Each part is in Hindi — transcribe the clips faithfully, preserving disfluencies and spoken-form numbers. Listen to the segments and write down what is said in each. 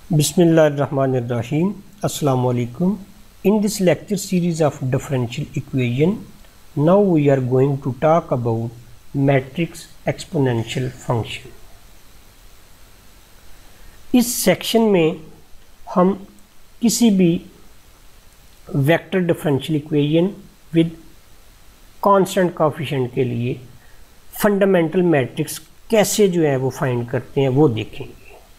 Bismillahirrahmanirrahim. Assalamu alaikum. In this lecture series of differential equation, now we are going to talk about matrix exponential function. इस सेक्शन में हम किसी भी vector differential equation with constant coefficient के लिए फंडामेंटल मैट्रिक्स कैसे जो है वो फाइंड करते हैं वो देखेंगे।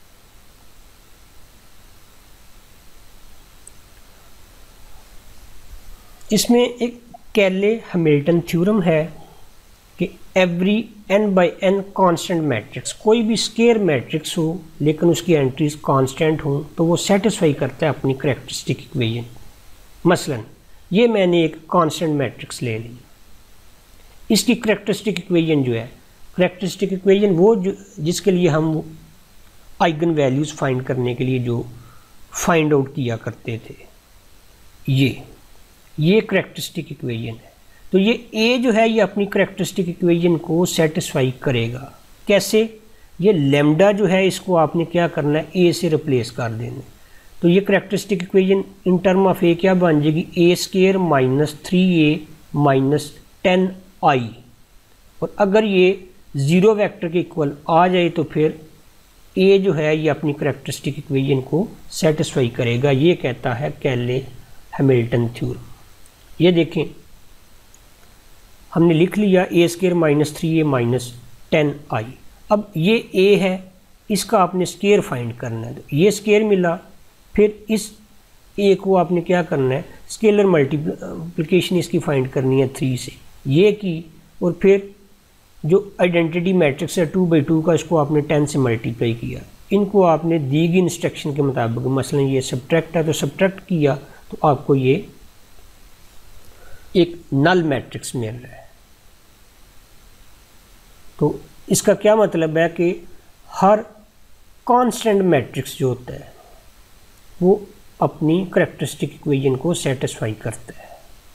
इसमें एक कैले हैमिल्टन थ्योरम है कि every n by n constant matrix, कोई भी स्केयर मैट्रिक्स हो लेकिन उसकी एंट्रीज कांस्टेंट हो तो वो सेटिस्फाई करता है अपनी करैक्टरिस्टिक इक्वेशन। मसलन ये मैंने एक कांस्टेंट मैट्रिक्स ले ली, इसकी करैक्टरिस्टिक इक्वेशन जो है, करैक्टरिस्टिक इक्वेशन वो जो जिसके लिए हम आइगन वैल्यूज़ फाइंड करने के लिए जो फाइंड आउट किया करते थे, ये ये करैक्टरिस्टिक इक्वेशन है। तो ये ए जो है ये अपनी करैक्टरिस्टिक इक्वेशन को सेटिस्फाई करेगा। कैसे? ये लैम्डा जो है इसको आपने क्या करना है, ए से रिप्लेस कर देना। तो ये characteristic equation in term of a क्या बन जाएगी, a square minus three a minus ten I. और अगर ये ज़ीरो वेक्टर के इक्वल आ जाए तो फिर ए जो है ये अपनी करैक्टरिस्टिक इक्वेशन को सेटिस्फाई करेगा। ये कहता है कैले हैमिल्टन थ्योरम। ये देखें हमने लिख लिया a square minus three a minus ten I. अब ये ए है, इसका आपने स्केयर फाइंड करना है। तो ये स्केयर मिला, फिर इस ए को आपने क्या करना है, स्केलर मल्टीप्लिकेशन इसकी फाइंड करनी है थ्री से, ये की। और फिर जो आइडेंटिटी मैट्रिक्स है टू बाई टू का, इसको आपने टेन से मल्टीप्लाई किया। इनको आपने दी गई इंस्ट्रक्शन के मुताबिक, मसलन ये सब्ट्रैक्ट है तो सब्ट्रैक्ट किया तो आपको ये एक नल मैट्रिक्स मिल रहा है। तो इसका क्या मतलब है कि हर कांस्टेंट मैट्रिक्स जो होता है वो अपनी करैक्टरिस्टिक इक्वेशन को सेटिस्फाई करता है।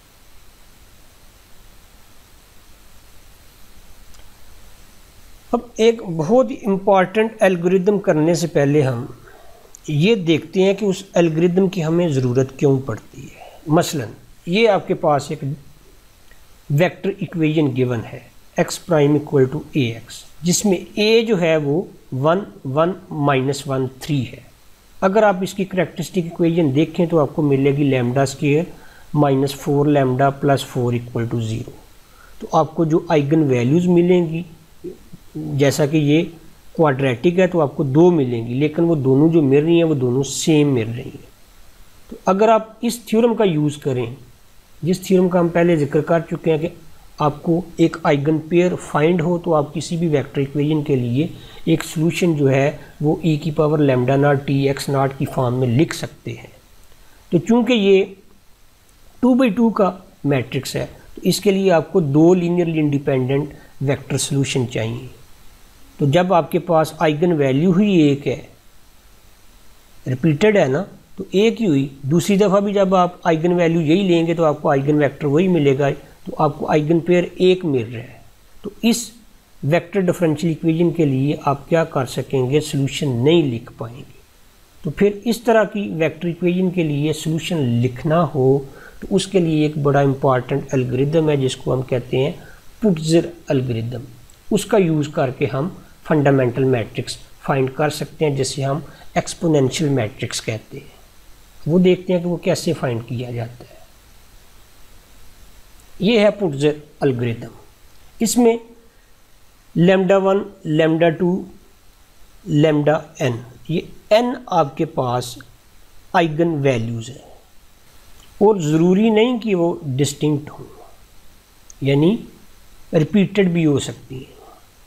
अब एक बहुत ही इम्पॉर्टेंट एल्गोरिदम करने से पहले हम ये देखते हैं कि उस एल्गोरिदम की हमें ज़रूरत क्यों पड़ती है। मसलन ये आपके पास एक वेक्टर इक्वेशन गिवन है x prime equal to A x, जिसमें a जो है वो one one minus one three है। अगर आप इसकी करैक्टरिस्टिक इक्वेशन देखें तो आपको मिलेगी lambda square minus four lambda plus four equal to zero. तो आपको जो आइगन वैल्यूज़ मिलेंगी, जैसा कि ये क्वाड्रेटिक है तो आपको दो मिलेंगी, लेकिन वो दोनों जो मिल रही हैं वो दोनों सेम मिल रही हैं। तो अगर आप इस थ्योरम का यूज़ करें, जिस थ्योरम का हम पहले जिक्र कर चुके हैं कि आपको एक आइगन पेयर फाइंड हो तो आप किसी भी वेक्टर इक्वेशन के लिए एक सॉल्यूशन जो है वो e की power lambda naught t x naught की फॉर्म में लिख सकते हैं। तो चूंकि ये टू बाई टू का मैट्रिक्स है तो इसके लिए आपको दो लीनियरली इंडिपेंडेंट वेक्टर सॉल्यूशन चाहिए। तो जब आपके पास आइगन वैल्यू ही एक है, रिपीटेड है ना, तो एक ही हुई, दूसरी दफ़ा भी जब आप आइगन वैल्यू यही लेंगे तो आपको आइगन वेक्टर वही मिलेगा, तो आपको आइगन पेयर एक मिल रहा है। तो इस वेक्टर डिफरेंशियल इक्वेशन के लिए आप क्या कर सकेंगे, सॉल्यूशन नहीं लिख पाएंगे। तो फिर इस तरह की वेक्टर इक्वेशन के लिए सॉल्यूशन लिखना हो तो उसके लिए एक बड़ा इंपॉर्टेंट एल्गोरिदम है जिसको हम कहते हैं पुट्ज़र एल्गोरिदम। उसका यूज़ करके हम फंडामेंटल मैट्रिक्स फाइंड कर सकते हैं, जिसे हम एक्सपोनेंशियल मैट्रिक्स कहते हैं। वो देखते हैं कि वो कैसे फाइंड किया जाता है। ये है पुट्ज़र एल्गोरिदम। इसमें lambda one lambda two lambda n, ये एन आपके पास आइगन वैल्यूज़ हैं और ज़रूरी नहीं कि वो डिस्टिंक्ट हों, यानी रिपीटेड भी हो सकती हैं।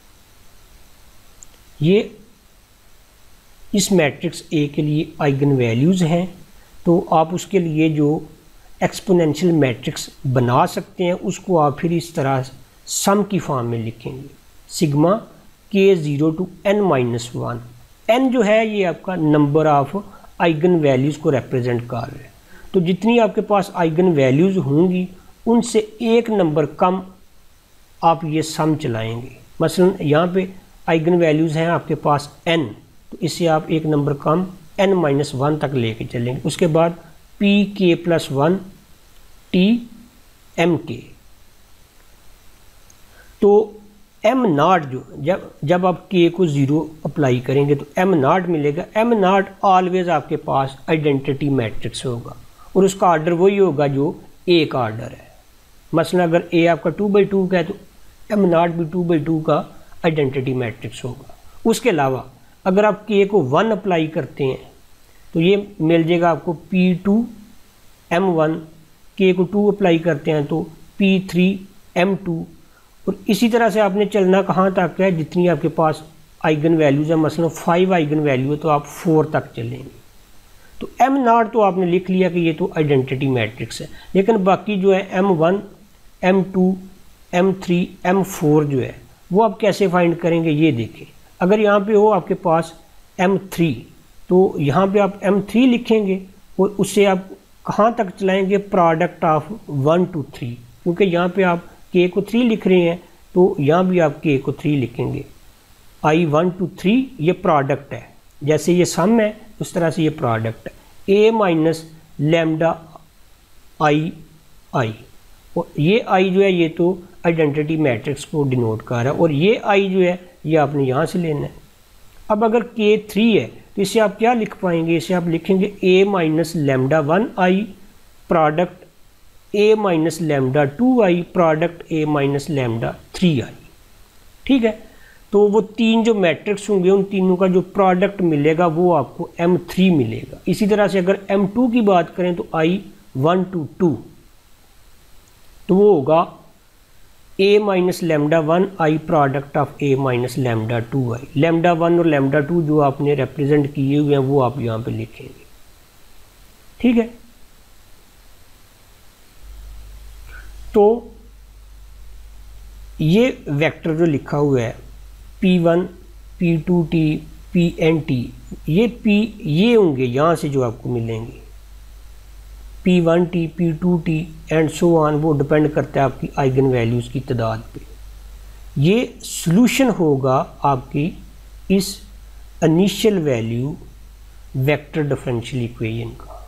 ये इस मैट्रिक्स ए के लिए आइगन वैल्यूज़ हैं, तो आप उसके लिए जो एक्सपोनेंशियल मैट्रिक्स बना सकते हैं उसको आप फिर इस तरह सम की फॉर्म में लिखेंगे, सिग्मा के zero to n minus one. N जो है ये आपका नंबर ऑफ आइगन वैल्यूज़ को रिप्रेजेंट कर रहा है। तो जितनी आपके पास आइगन वैल्यूज़ होंगी उनसे एक नंबर कम आप ये सम चलाएंगे। मसलन यहाँ पे आइगन वैल्यूज़ हैं आपके पास n, तो इससे आप एक नंबर कम एन माइनस वन तक लेके चलेंगे। उसके बाद पी के प्लस वन टी एम के। तो एम नाट जो जब जब आप के को ज़ीरो अप्लाई करेंगे तो एम नाट मिलेगा। एम नाट ऑलवेज आपके पास आइडेंटिटी मैट्रिक्स होगा और उसका ऑर्डर वही होगा जो ए का ऑर्डर है। मसलन अगर ए आपका टू बाई टू का है तो एम नाट भी टू बाई टू का आइडेंटिटी मैट्रिक्स होगा। उसके अलावा अगर आप के को वन अप्लाई करते हैं तो ये मिल जाएगा आपको पी टू एम वन। के को टू अप्लाई करते हैं तो पी थ्री एम टू। और इसी तरह से आपने चलना कहाँ तक है, जितनी आपके पास आइगन वैल्यूज़ है। मसलन फाइव आइगन वैल्यू है तो आप फोर तक चलेंगे। तो एम नाट तो आपने लिख लिया कि ये तो आइडेंटिटी मैट्रिक्स है, लेकिन बाकी जो है m one m two m three m four जो है वो आप कैसे फाइंड करेंगे ये देखें। अगर यहाँ पे हो आपके पास एम थ्री तो यहाँ पे आप एम थ्री लिखेंगे और उससे आप कहाँ तक चलाएंगे, product of one two three. क्योंकि यहाँ पे आप के को थ्री लिख रहे हैं तो यहाँ भी आप के को थ्री लिखेंगे। आई वन टू थ्री ये प्रोडक्ट है, जैसे ये सम है उस तरह से ये प्रोडक्ट है। ए माइनस लेमडा आई आई, और ये आई जो है ये तो आइडेंटिटी मैट्रिक्स को डिनोट कर रहा है और ये आई जो है ये आपने यहाँ से लेना है। अब अगर के थ्री है तो इसे आप क्या लिख पाएंगे, इसे आप लिखेंगे a minus lambda one I product a minus lambda two I product a minus lambda three I. ठीक है, तो वो तीन जो मैट्रिक्स होंगे उन तीनों का जो प्रोडक्ट मिलेगा वो आपको एम थ्री मिलेगा। इसी तरह से अगर एम टू की बात करें तो आई वन टू टू तो वो होगा a minus lambda one I product of a minus lambda two I. Lambda one और लेमडा टू जो आपने रिप्रेजेंट किए हुए हैं वो आप यहाँ पे लिखेंगे। ठीक है, तो ये वेक्टर जो लिखा हुआ है p one p two t p n t, ये पी ये होंगे यहाँ से जो आपको मिलेंगे p one t p two t and so on. वो डिपेंड करता है आपकी आइगन वैल्यूज़ की तादाद पे। ये सॉल्यूशन होगा आपकी इस initial value vector differential equation का।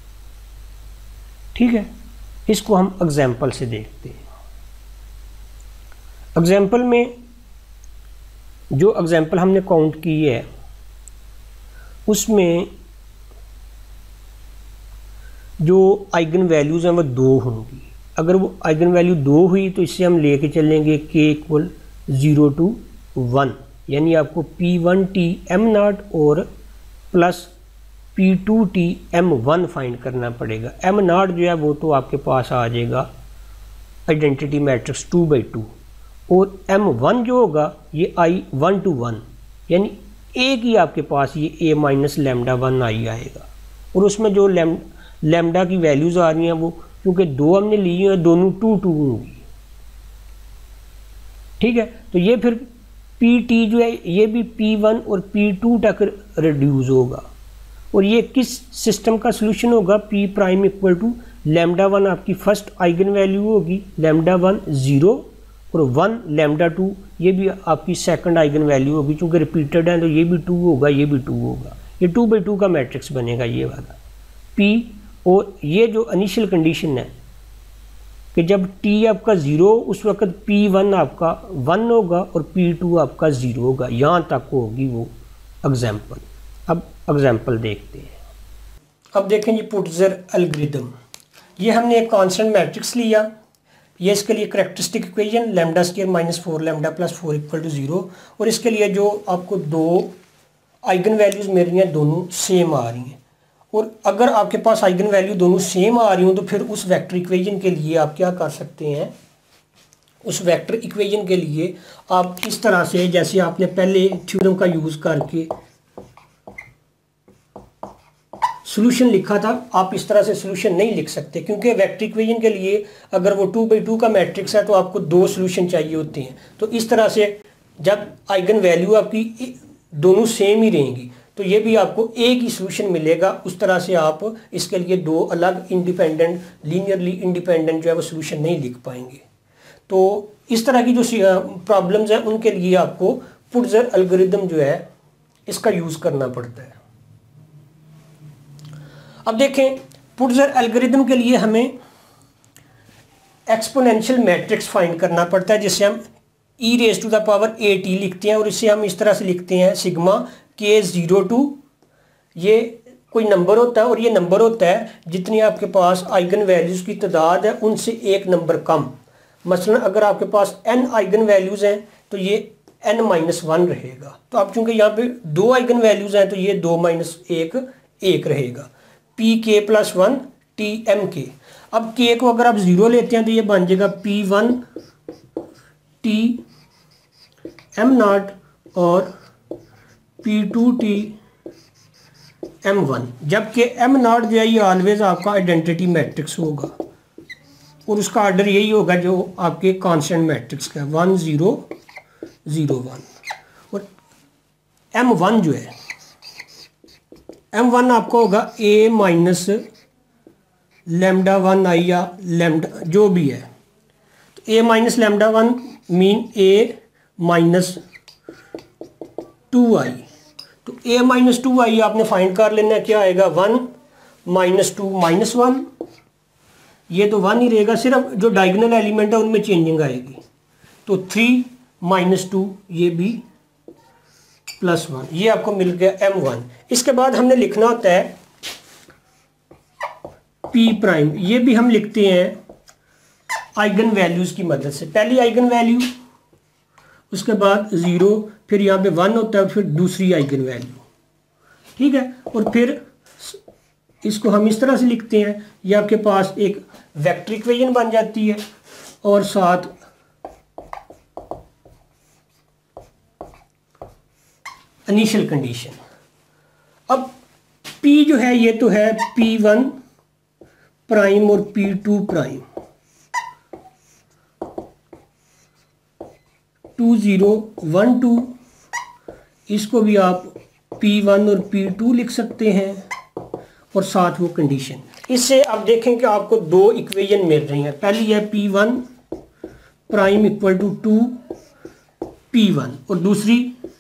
ठीक है, इसको हम एग्जाम्पल से देखते हैं। एग्जाम्पल में जो एग्जाम्पल हमने काउंट की है उसमें जो आइगन वैल्यूज़ हैं वो दो होंगी। अगर वो आइगन वैल्यू दो हुई तो इससे हम लेके चलेंगे के इक्वल ज़ीरो टू वन, यानी आपको p one t m naught और plus p two t m one find करना पड़ेगा। एम नाट जो है वो तो आपके पास आ जाएगा identity matrix two by two, और एम वन जो होगा ये आई वन टू वन, यानी एक ही आपके पास ये a minus lambda one I आएगा। और उसमें जो लेम लेमडा की वैल्यूज़ आ रही हैं वो क्योंकि दो हमने ली हैं दोनों टू टू होंगी। ठीक है, तो ये फिर पी टी जो है ये भी पी वन और पी टू तक रिड्यूस होगा। और ये किस सिस्टम का सोल्यूशन होगा, p prime equal to lambda one आपकी फर्स्ट आइगन वैल्यू होगी, लेमडा वन ज़ीरो और वन लेमडा टू ये भी आपकी सेकंड आइगन वैल्यू होगी। चूँकि रिपीटेड है तो ये भी टू होगा ये भी टू होगा, ये टू बाई टू का मैट्रिक्स बनेगा ये वाला पी। और ये जो इनिशियल कंडीशन है कि जब टी आपका ज़ीरो उस वक्त पी वन आपका वन होगा और पी टू आपका ज़ीरो होगा, यहाँ तक होगी वो एग्जाम्पल। अब एग्जाम्पल देखते हैं। अब देखें जी पुट्ज़र एल्गोरिथम, ये हमने एक कांस्टेंट मैट्रिक्स लिया, ये इसके लिए characteristic equation lambda square minus four lambda plus four equal to zero, और इसके लिए जो आपको दो आइगन वैल्यूज़ मिल रही हैं दोनों सेम आ रही हैं। और अगर आपके पास आइगन वैल्यू दोनों सेम आ रही हो तो फिर उस वेक्टर इक्वेशन के लिए आप क्या कर सकते हैं, उस वेक्टर इक्वेशन के लिए आप इस तरह से, जैसे आपने पहले थ्योरम का यूज़ करके सॉल्यूशन लिखा था, आप इस तरह से सॉल्यूशन नहीं लिख सकते। क्योंकि वेक्टर इक्वेशन के लिए अगर वो टू बाई टू का मैट्रिक्स है तो आपको दो सॉल्यूशन चाहिए होते हैं। तो इस तरह से जब आइगन वैल्यू आपकी दोनों सेम ही रहेंगी तो ये भी आपको एक ही सॉल्यूशन मिलेगा। उस तरह से आप इसके लिए दो अलग इंडिपेंडेंट लीनियरली इंडिपेंडेंट जो है वो सॉल्यूशन नहीं लिख पाएंगे। तो इस तरह की जो प्रॉब्लम्स हैं उनके लिए आपको पुट्ज़र एल्गोरिथम जो है इसका यूज़ करना पड़ता है। अब देखें पुट्ज़र एल्गोरिथम के लिए हमें एक्सपोनेंशियल मैट्रिक्स फाइंड करना पड़ता है, जिसे हम e raise to the power A t लिखते हैं, और इसे हम इस तरह से लिखते हैं सिग्मा के ज़ीरो टू, ये कोई नंबर होता है और ये नंबर होता है जितनी आपके पास आइगन वैल्यूज़ की तादाद है उनसे एक नंबर कम। मसलन अगर आपके पास एन आइगन वैल्यूज़ हैं तो ये एन माइनस वन रहेगा। तो अब चूंकि यहाँ पे दो आइगन वैल्यूज़ हैं तो ये दो माइनस एक एक रहेगा। पी के प्लस वन टी एम के। अब के को अगर आप ज़ीरो लेते हैं तो ये बन जाएगा p one t m naught और p two t m one, जबकि एम नॉट जो है ये ऑलवेज आपका आइडेंटिटी मैट्रिक्स होगा और उसका ऑर्डर यही होगा जो आपके कांस्टेंट मैट्रिक्स का है, वन ज़ीरो ज़ीरो वन। और एम वन जो है एम वन आपको होगा a minus lambda one I या लेमडा जो भी है। तो a minus lambda one mean a minus two I. तो ए माइनस टू आई आपने फाइंड कर लेना है, क्या आएगा one minus two minus one, ये तो वन ही रहेगा, सिर्फ जो डायगोनल एलिमेंट है उनमें चेंजिंग आएगी। तो थ्री माइनस टू ये भी प्लस वन, ये आपको मिल गया एम वन। इसके बाद हमने लिखना होता है पी प्राइम, ये भी हम लिखते हैं आइगन वैल्यूज़ की मदद से। पहली आइगन वैल्यू, उसके बाद ज़ीरो, फिर यहाँ पे वन होता है, फिर दूसरी आइगन वैल्यू, ठीक है। और फिर इसको हम इस तरह से लिखते हैं, ये आपके पास एक वेक्टर इक्वेशन बन जाती है और साथ इनिशियल कंडीशन। अब P जो है ये तो है पी वन प्राइम और p two prime, two zero one two, इसको भी आप पी वन और पी टू लिख सकते हैं और साथ वो कंडीशन। इससे आप देखें कि आपको दो इक्वेशन मिल रही हैं। पहली है p one prime equal to two p one और दूसरी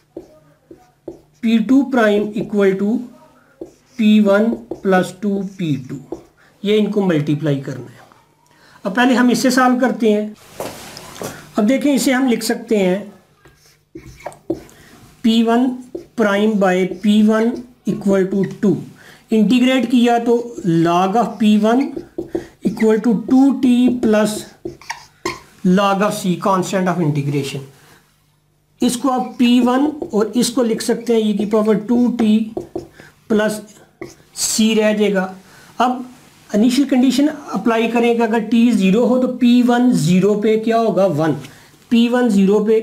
p two prime equal to p one plus two p two, ये इनको मल्टीप्लाई करना है। अब पहले हम इससे सॉल्व करते हैं। अब देखें इसे हम लिख सकते हैं p one prime by p one equal to two, integrate किया तो log of p one equal to two t plus log of c, constant of integration. इसको आप पी वन और इसको लिख सकते हैं e की power two t plus c रह जाएगा। अब इनिशियल कंडीशन अप्लाई करेंगे, अगर टी ज़ीरो हो तो पी वन ज़ीरो पे क्या होगा वन, पी वन ज़ीरो पे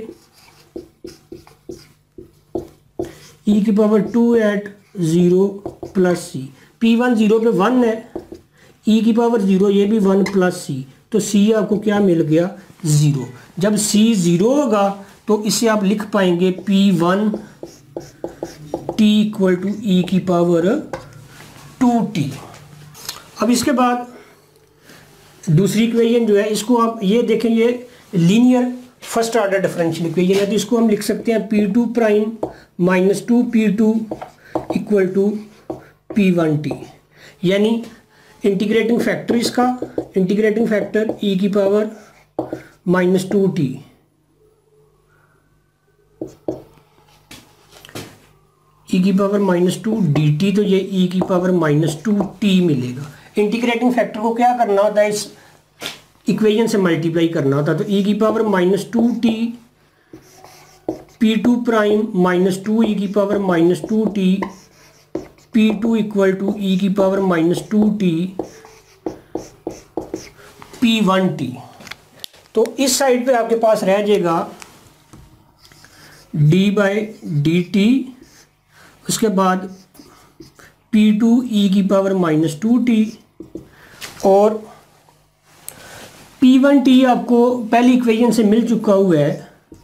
e की power two at zero plus c, p one zero पे वन है, e की पावर ज़ीरो ये भी वन प्लस सी, तो c आपको क्या मिल गया ज़ीरो। जब c ज़ीरो होगा तो इसे आप लिख पाएंगे p one t equal to ई की पावर टू टी। अब इसके बाद दूसरी इक्वेशन जो है इसको आप ये देखें, ये linear first order differential equation है, तो इसको हम लिख सकते हैं p two prime minus two p two equal to p one t, यानी इंटीग्रेटिंग फैक्टर इसका इंटीग्रेटिंग फैक्टर ई की power minus two t e की power minus two d t, तो ये ई की पावर माइनस टू टी मिलेगा। इंटीग्रेटिंग फैक्टर को क्या करना होता है, इस इक्वेशन से मल्टीप्लाई करना होता है, तो ई की power minus two t p two prime minus two ई की power minus two t p two equal to ई की power minus two t p one t. तो इस साइड पे आपके पास रह जाएगा डी बाई डी टी, उसके बाद पी टू ई की पावर माइनस टू टी और पी वन टी आपको पहली इक्वेशन से मिल चुका हुआ है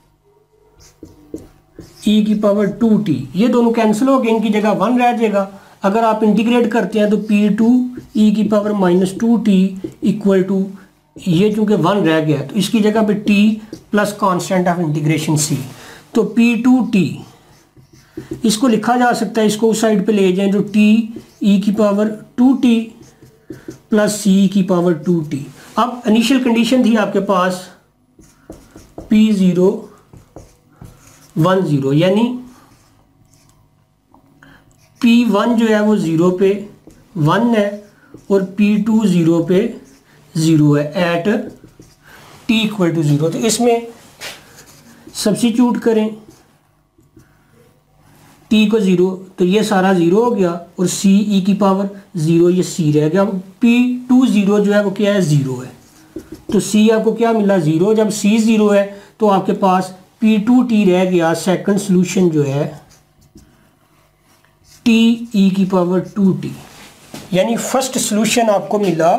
ई की पावर टू टी, ये दोनों कैंसिल हो गए, इनकी जगह वन रह जाएगा। अगर आप इंटीग्रेट करते हैं तो पी टू ई की power minus two t equal to, ये चूँकि वन रह गया तो इसकी जगह पे t plus constant of integration c, तो पी टू टी इसको लिखा जा सकता है, इसको उस साइड पे ले जाएं तो टी ई की power two t plus c की पावर टू टी। अब इनिशियल कंडीशन थी आपके पास पी ज़ीरो वन ज़ीरो, यानी पी वन जो है वो ज़ीरो पे वन है और पी टू ज़ीरो पे ज़ीरो है at t equal to zero. तो इसमें सब्स्टिट्यूट करें टी को ज़ीरो, तो ये सारा ज़ीरो हो गया और सी ई की पावर ज़ीरो, ये सी रह गया। पी टू ज़ीरो जो है वो क्या है, ज़ीरो है, तो सी आपको क्या मिला, ज़ीरो। जब सी ज़ीरो है तो आपके पास पी टू टी रह गया। सेकंड सॉल्यूशन जो है टी ई की पावर टू टी, यानी फर्स्ट सॉल्यूशन आपको मिला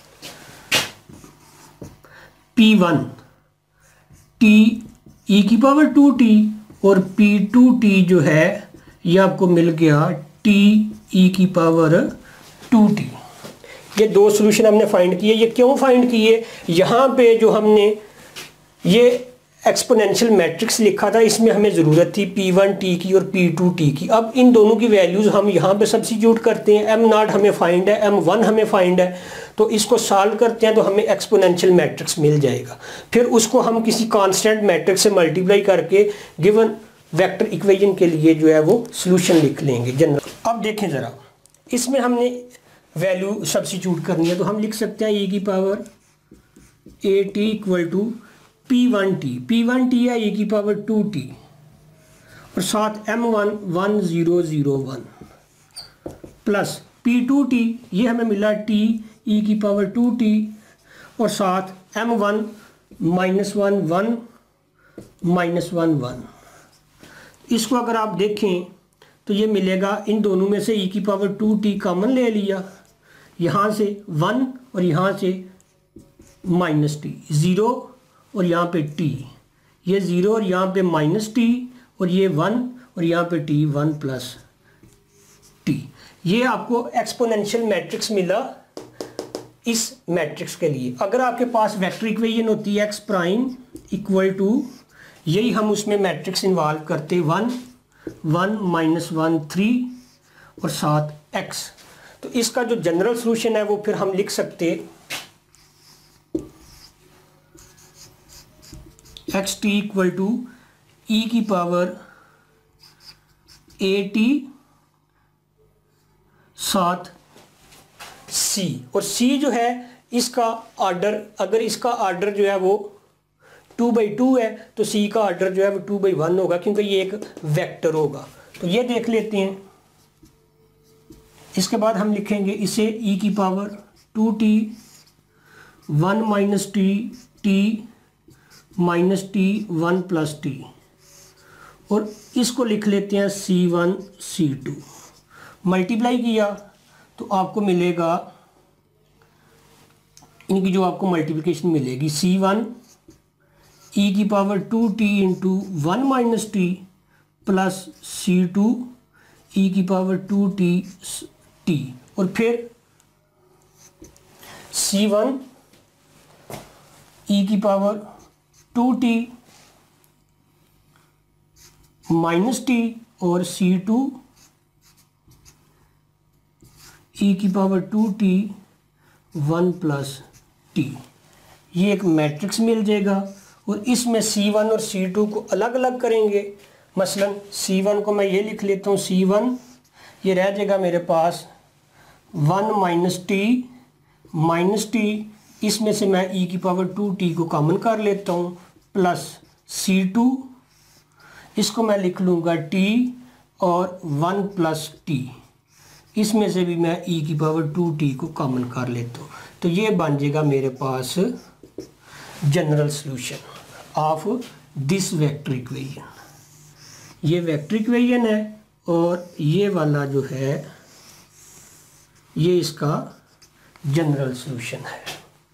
पी वन टी ई की पावर टू टी और पी टू टी जो है ये आपको मिल गया टी ई की पावर टू टी। ये दो सॉल्यूशन हमने फाइंड किए। ये क्यों फाइंड किए, यहाँ पे जो हमने ये एक्सपोनेंशियल मैट्रिक्स लिखा था इसमें हमें ज़रूरत थी पी वन टी की और पी टू टी की। अब इन दोनों की वैल्यूज़ हम यहाँ पे सब्स्टिट्यूट करते हैं। एम नॉट हमें फाइंड है, एम वन हमें फाइंड है, तो इसको सॉल्व करते हैं तो हमें एक्सपोनेंशियल मैट्रिक्स मिल जाएगा। फिर उसको हम किसी कांस्टेंट मैट्रिक्स से मल्टीप्लाई करके गिवन वेक्टर इक्वेशन के लिए जो है वो सॉल्यूशन लिख लेंगे जनरल। अब देखें ज़रा, इसमें हमने वैल्यू सब्स्टिट्यूट करनी है, तो हम लिख सकते हैं ए की power A t equal to p one t, p one t है ए की पावर टू टी और साथ m one one zero zero one plus p two t, ये हमें मिला टी ई की पावर टू टी और साथ m one minus one one minus one one. इसको अगर आप देखें तो ये मिलेगा, इन दोनों में से ई की पावर टू टी कॉमन ले लिया, यहाँ से वन और यहाँ से माइनस टी, ज़ीरो और यहाँ पे टी, ये ज़ीरो और यहाँ पे माइनस टी और ये वन और यहाँ पे टी वन प्लस टी। ये आपको एक्सपोनेंशियल मैट्रिक्स मिला इस मैट्रिक्स के लिए। अगर आपके पास वेक्टर इक्वेशन होती है एक्स प्राइम इक्वल टू, यही हम उसमें मैट्रिक्स इन्वॉल्व करते one one minus one three और साथ एक्स, तो इसका जो जनरल सॉल्यूशन है वो फिर हम लिख सकते एक्स टी इक्वल टू ई की पावर ए टी साथ सी, और सी जो है इसका ऑर्डर, अगर इसका ऑर्डर जो है वो टू बाई टू है तो सी का ऑर्डर जो है वो टू बाई वन होगा, क्योंकि ये एक वेक्टर होगा। तो ये देख लेते हैं। इसके बाद हम लिखेंगे इसे ई की power two t one minus t t minus t one plus t, और इसको लिख लेते हैं c one c two. Multiply किया तो आपको मिलेगा, इनकी जो आपको मल्टीप्लिकेशन मिलेगी सी वन ई की power two T into one minus T plus C two ई की पावर टू टी टी, और फिर सी वन ई की power two t minus t और सी टू ई की power two t one plus t. ये एक मैट्रिक्स मिल जाएगा और इसमें सी वन और सी टू को अलग अलग करेंगे। मसलन सी वन को मैं ये लिख लेता हूँ, सी वन ये रह जाएगा मेरे पास one minus t minus t, इसमें से मैं ई की पावर टू टी को कॉमन कर लेता हूँ, प्लस सी टू, इसको मैं लिख लूँगा टी और वन प्लस टी, इसमें से भी मैं ई की पावर टू टी को कॉमन कर लेता हूँ। तो ये बन जाएगा मेरे पास general solution of this vector equation. ये वेक्टर इक्वेशन है और ये वाला जो है ये इसका जनरल सॉल्यूशन है।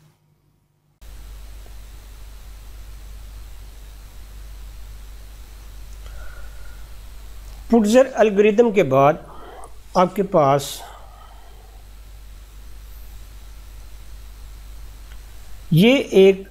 पुट्ज़र एल्गोरिथम के बाद आपके पास ये एक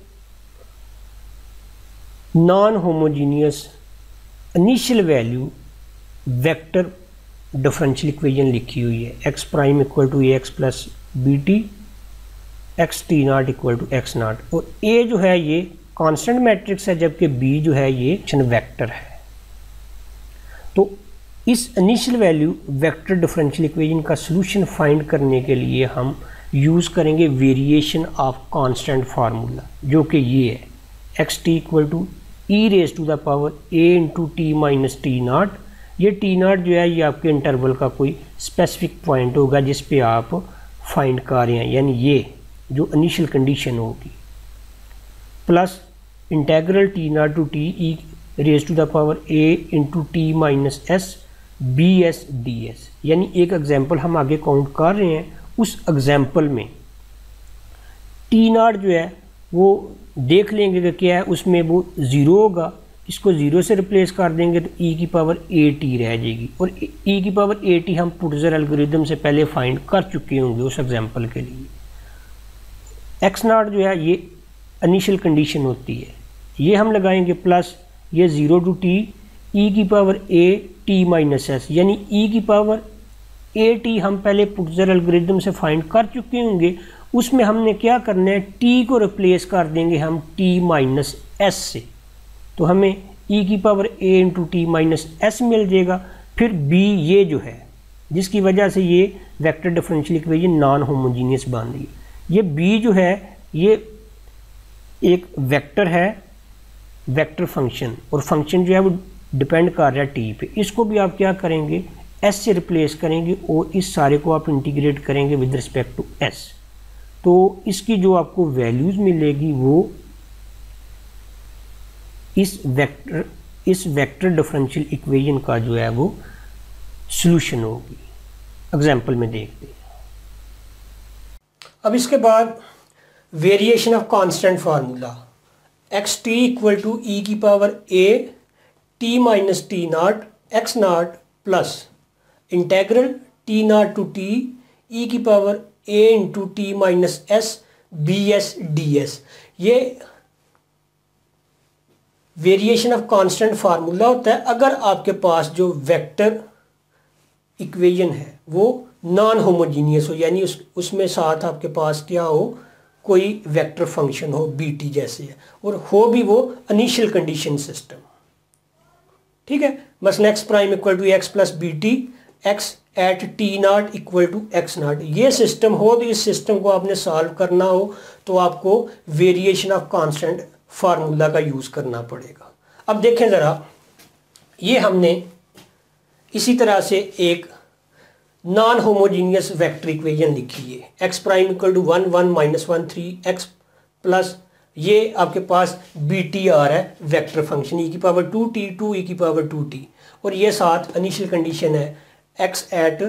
non homogeneous initial value vector differential equation लिखी हुई है, x prime equal to A x plus b t x t naught equal to x naught, और ए जो है ये कांस्टेंट मैट्रिक्स है जबकि बी जो है ये वेक्टर है। तो इस initial value vector differential equation का सॉल्यूशन फाइंड करने के लिए हम यूज़ करेंगे वेरिएशन ऑफ कांस्टेंट फार्मूला, जो कि ये है x t equal to e raise to the power A into t minus t naught. ये टी नाट जो है ये आपके इंटरवल का कोई स्पेसिफिक पॉइंट होगा जिस पे आप फाइंड कर रहे हैं, यानी ये जो इनिशियल कंडीशन होगी, plus integral t naught to t e raise to the power A into t minus s b s d s. यानी एक एग्जाम्पल हम आगे काउंट कर रहे हैं, उस एग्जाम्पल में टी नाट जो है वो देख लेंगे कि क्या है, उसमें वो ज़ीरो होगा, इसको ज़ीरो से रिप्लेस कर देंगे तो ई की पावर ए टी रह जाएगी, और ई की पावर ए टी हम पुटज़र एल्गोरिथम से पहले फाइंड कर चुके होंगे उस एग्जाम्पल के लिए। एक्स नाट जो है ये इनिशियल कंडीशन होती है, ये हम लगाएंगे प्लस ये ज़ीरो टू टी ई की पावर ए टी माइनस एस, यानी ई की पावर ए टी हम पहले पुटज़र एल्गोरिथम से फाइंड कर चुके होंगे, उसमें हमने क्या करना है, टी को रिप्लेस कर देंगे हम टी माइनस एस से, तो हमें ई की power A into t minus s मिल जाएगा। फिर बी ये जो है जिसकी वजह से ये vector differential equation non homogeneous बन रही है, ये बी जो है ये एक वेक्टर है, वेक्टर फंक्शन, और फंक्शन जो है वो डिपेंड कर रहा है टी पे। इसको भी आप क्या करेंगे, एस से रिप्लेस करेंगे और इस सारे को आप इंटीग्रेट करेंगे विद रिस्पेक्ट टू एस, तो इसकी जो आपको वैल्यूज़ मिलेगी वो इस वेक्टर इस वेक्टर डिफरेंशियल इक्वेशन का जो है वो सॉल्यूशन होगी। एग्जाम्पल में देखते हैं। अब इसके बाद variation of constant formula, x t equal to ई की power A t minus t naught x naught plus integral t naught to t e की power A into t minus s b s d s. ये वेरिएशन ऑफ कांस्टेंट फार्मूला होता है अगर आपके पास जो वेक्टर इक्वेशन है वो नॉन होमोजीनियस हो, यानी उस उसमें साथ आपके पास क्या हो, कोई वेक्टर फंक्शन हो बी टी जैसे है, और हो भी वो इनिशियल कंडीशन सिस्टम। ठीक है, मसलन x prime equal to x plus b t x at t naught equal to x naught, ये सिस्टम हो तो इस सिस्टम को आपने सॉल्व करना हो तो आपको वेरिएशन ऑफ कांस्टेंट फार्मूला का यूज़ करना पड़ेगा। अब देखें ज़रा, ये हमने इसी तरह से एक नॉन होमोजीनियस वेक्टर इक्वेशन लिखी है, x prime equal to one one minus one three x plus ये आपके पास बी टी आ रहा है वेक्टर फंक्शन ई की पावर टू टी टू ई की पावर टू टी, और ये साथ इनिशियल कंडीशन है एक्स एट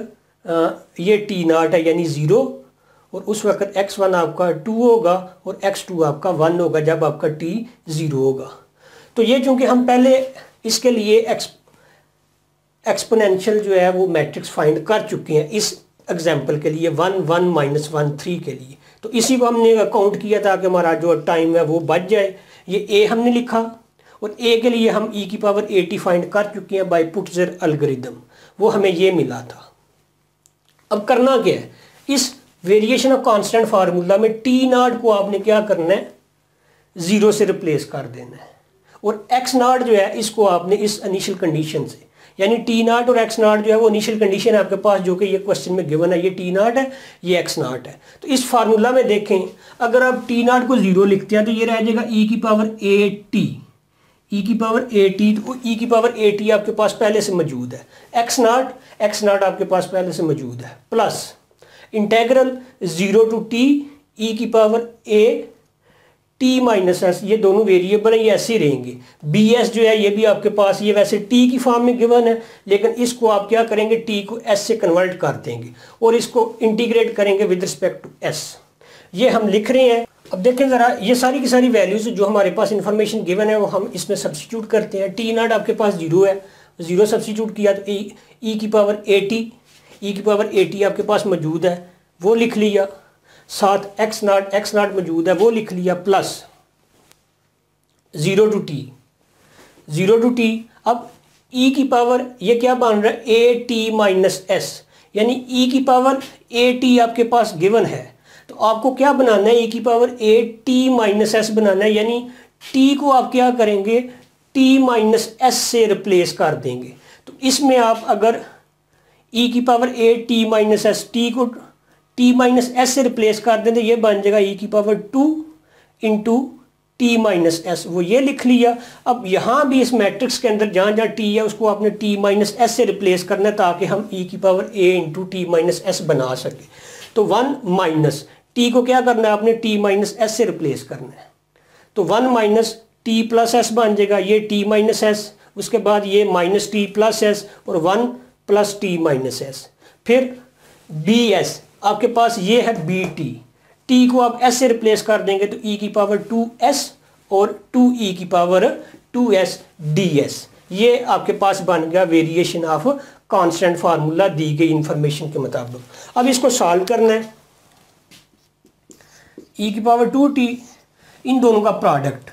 ये टी नाट है यानी ज़ीरो, और उस वक्त एक्स वन आपका टू होगा और एक्स टू आपका वन होगा जब आपका टी ज़ीरो होगा। तो ये चूँकि हम पहले इसके लिए एक्स एक्सपोनेंशियल जो है वो मैट्रिक्स फाइंड कर चुके हैं इस एग्जाम्पल के लिए one one minus one three के लिए, तो इसी को हमने अकाउंट किया था कि हमारा जो टाइम है वो बच जाए। ये ए हमने लिखा और ए के लिए हम ई की पावर ए टी फाइंड कर चुके हैं बाय पुटज़र एल्गोरिथम, वो हमें ये मिला था। अब करना क्या है, इस वेरिएशन ऑफ कांस्टेंट फार्मूला में टी नाट को आपने क्या करना है, ज़ीरो से रिप्लेस कर देना है, और एक्स नाट जो है इसको आपने इस इनिशियल कंडीशन से, यानी टी नाट और एक्स नाट जो है वो इनिशियल कंडीशन है आपके पास जो कि ये क्वेश्चन में गिवन है, ये टी नाट है ये एक्स नाट है। तो इस फार्मूला में देखें अगर आप टी नाट को ज़ीरो लिखते हैं तो ये रह जाएगा ई की पावर ए टी, ई की पावर ए टी, तो ई की पावर ए टी आपके पास पहले से मौजूद है, एक्स नाट एक्स नाट आपके पास पहले से मौजूद है, plus integral zero to t e की पावर ए टी माइनस एस, ये दोनों वेरिएबल हैं ये ऐसे ही रहेंगे। बी एस जो है ये भी आपके पास ये वैसे टी की फॉर्म में गिवन है, लेकिन इसको आप क्या करेंगे, टी को एस से कन्वर्ट कर देंगे और इसको इंटीग्रेट करेंगे विद रिस्पेक्ट टू एस, ये हम लिख रहे हैं। अब देखें ज़रा, ये सारी की सारी वैल्यूज़ जो हमारे पास इंफॉर्मेशन गिवन है वो हम इसमें सब्स्टिट्यूट करते हैं। टी नाट आपके पास जीरो है, ज़ीरो सब्स्टिट्यूट किया तो ई ई की पावर ए टी, ई की पावर ए टी आपके पास मौजूद है वो लिख लिया, साथ एक्स नाट एक्स नाट मौजूद है वो लिख लिया, plus zero to t zero to t. अब ई की पावर ये क्या बन रहा है ए टी माइनस एस, यानी ई की पावर ए टी आपके पास गिवन है, तो आपको क्या बनाना है, ई की पावर ए टी माइनस एस बनाना है, यानी टी को आप क्या करेंगे टी माइनस एस से रिप्लेस कर देंगे। तो इसमें आप अगर ई की पावर ए टी माइनस एस, टी को टी माइनस एस से रिप्लेस कर दें तो ये बन जाएगा ई की power two into t minus s, वो ये लिख लिया। अब यहाँ भी इस मैट्रिक्स के अंदर जहाँ जहाँ टी है उसको आपने टी माइनस एस से रिप्लेस करना है ताकि हम ई की power A into t minus s बना सकें। तो वन माइनस टी को क्या करना है आपने टी माइनस एस से रिप्लेस करना है, तो one minus T plus s बन जाएगा, ये टी माइनस एस, उसके बाद ये माइनस टी प्लस एस और one plus t minus s, फिर बी एस आपके पास ये है बी टी, टी को आप एस से रिप्लेस कर देंगे तो ई की पावर टू एस और टू ई की power two s d s, ये आपके पास बन गया वेरिएशन ऑफ कांस्टेंट फार्मूला दी गई इंफॉर्मेशन के मुताबिक। अब इसको सॉल्व करना है, ई की पावर टू टी इन दोनों का product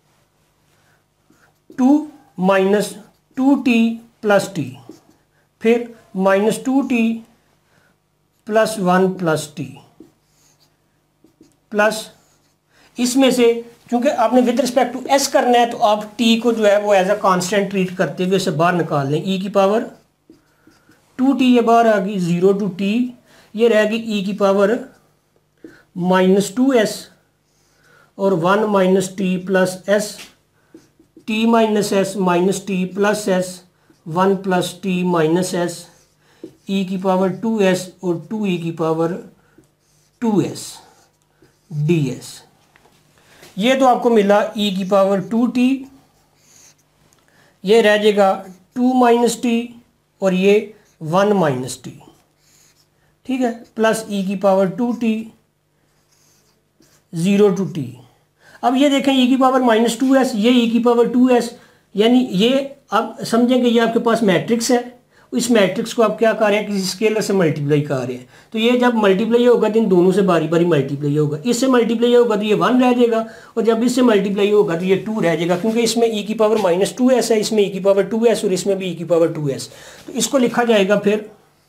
two minus two t plus t, फिर minus two t plus one plus t plus इसमें से क्योंकि आपने विद रिस्पेक्ट टू एस करना है तो आप टी को जो है वो एज अ कांस्टेंट ट्रीट करते हुए इसे बाहर निकाल लें। ई की पावर टू टी ये बाहर आ गई, ज़ीरो टू टी ये रहेगी ई की पावर माइनस टू एस और one minus T plus s, t minus s minus T plus s, one plus t minus s, e की पावर टू एस और टू ई की power two s d s. ये तो आपको मिला ई की पावर टू टी, ये रह जाएगा टू माइनस टी और ये वन माइनस टी, ठीक है, प्लस ई की power two t zero to t. अब ये देखें ई की पावर माइनस टू एस, ये ई की पावर टू एस, यानी ये आप समझेंगे ये आपके पास मैट्रिक्स है, इस मैट्रिक्स को आप क्या कर रहे हैं किसी स्केलर से मल्टीप्लाई कर रहे हैं, तो ये जब मल्टीप्लाई होगा तो इन दोनों से बारी बारी मल्टीप्लाई होगा, इससे मल्टीप्लाई होगा तो ये वन रह जाएगा और जब इससे मल्टीप्लाई होगा तो ये टू रह जाएगा, क्योंकि इसमें ई की पावर माइनस टू एस है, इसमें ई की पावर टू एस और इसमें भी ई की पावर टू एस, तो इसको लिखा जाएगा फिर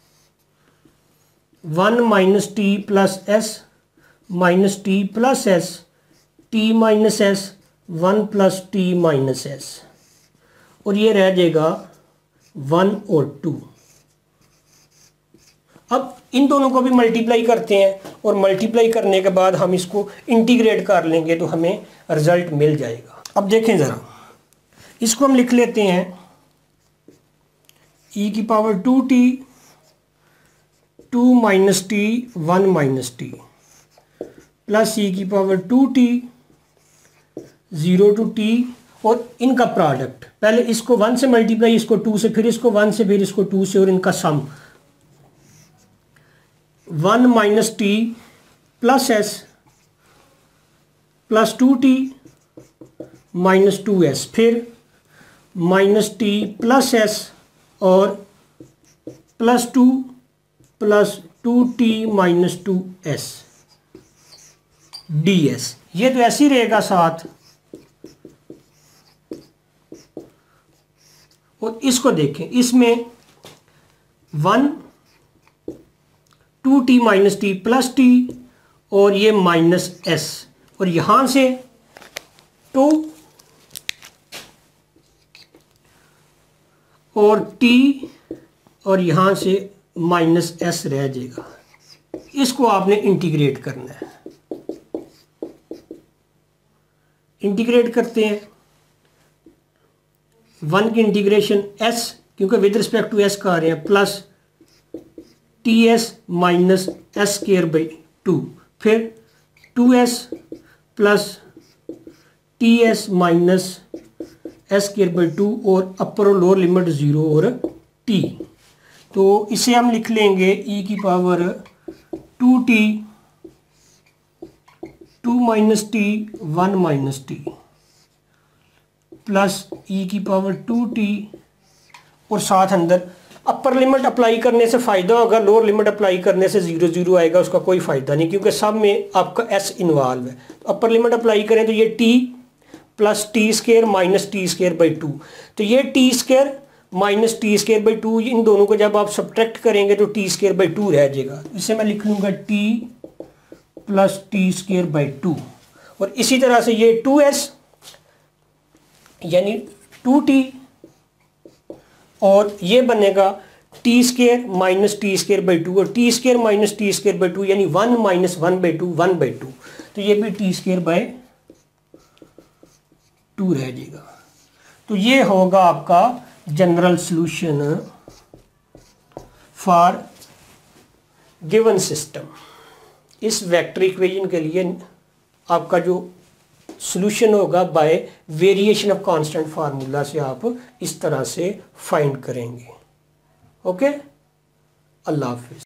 one minus T plus s minus T plus s t minus s one plus t minus s और ये रह जाएगा वन और टू। अब इन दोनों को भी मल्टीप्लाई करते हैं और मल्टीप्लाई करने के बाद हम इसको इंटीग्रेट कर लेंगे तो हमें रिजल्ट मिल जाएगा। अब देखें ज़रा, इसको हम लिख लेते हैं ई की power two t two minus t one minus T plus e की power two t zero to t और इनका प्रोडक्ट, पहले इसको वन से मल्टीप्लाई, इसको टू से, फिर इसको वन से, फिर इसको टू से और इनका sum one minus T plus s plus two t minus two s, फिर माइनस टी प्लस एस और plus two plus two t minus two s d s, ये तो ऐसे ही रहेगा साथ। और इसको देखें, इसमें one two t minus T plus t और ये माइनस एस और यहां से टू और टी और यहां से माइनस एस रह जाएगा, इसको आपने इंटीग्रेट करना है। इंटीग्रेट करते हैं, वन की इंटीग्रेशन एस, क्योंकि विद रिस्पेक्ट टू एस कर रहे हैं, plus t s minus s square by two, फिर two s plus t s minus s square by two और अपर और लोअर लिमिट ज़ीरो और टी, तो इसे हम लिख लेंगे ई की power two t two minus t one minus T plus e की पावर टू टी और साथ अंदर अपर लिमिट अप्लाई करने से फ़ायदा होगा, लोअर लिमिट अप्लाई करने से ज़ीरो ज़ीरो आएगा, उसका कोई फ़ायदा नहीं क्योंकि सब में आपका एस इन्वॉल्व है। तो अपर लिमिट अप्लाई करें तो ये t plus t square minus t square by two, तो ये t square minus t square by two, इन दोनों को जब आप सब्ट्रैक्ट करेंगे तो टी स्केयर बाई टू रह जाएगा। इसे मैं लिख लूँगा t plus t square by two, और इसी तरह से ये टू एस यानी टू टी, और ये बनेगा t square minus t square by two, और t square minus t square by two यानी one minus one by two, one by two, तो ये भी टी स्केयर बाई टू रह जाएगा। तो ये होगा आपका general solution for given system. इस वेक्टर इक्वेशन के लिए आपका जो सॉल्यूशन होगा by variation of constant formula से आप इस तरह से फाइंड करेंगे। ओके, अल्लाह हाफिज़।